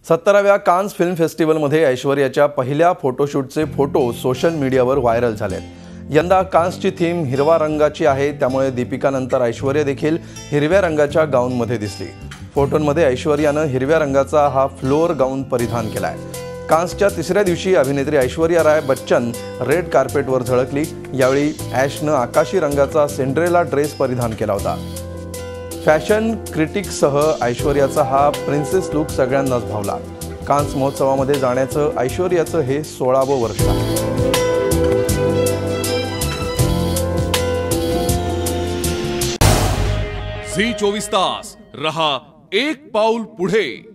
17व्या Cannes film फेस्टिवलमध्ये ऐश्वर्याच्या पहिल्या फोटोशूटचे फोटो सोशल मीडियावर व्हायरल झालेत। यंदा कान्सची थीम हिरवा रंगाची आहे, त्यामुळे दीपिकानंतर ऐश्वर्या देखील हिरव्या रंगाच्या गाऊनमध्ये दिसली। फोटोंमध्ये ऐश्वर्यानं हिरव्या रंगाचा हा फ्लोअर गाऊन परिधान केलाय। कान्सच्या तिसऱ्या दिवशी अभिनेत्री ऐश्वर्या राय बच्चन रेड कार्पेटवर झळकली। यावेळी ॲशनं आकाशी रंगाचा सिंड्रेला ड्रेस परिधान केला होता। फॅशन क्रिटिक्ससह ऐश्वर्याचा हा प्रिन्सेस लुक सगळ्यांनाच भावला। कान्स महोत्सवामध्ये जाण्याचं ऐश्वर्याचं हे 16वं वर्ष आहे। झी 24 तास रहा एक पाऊल पुढे।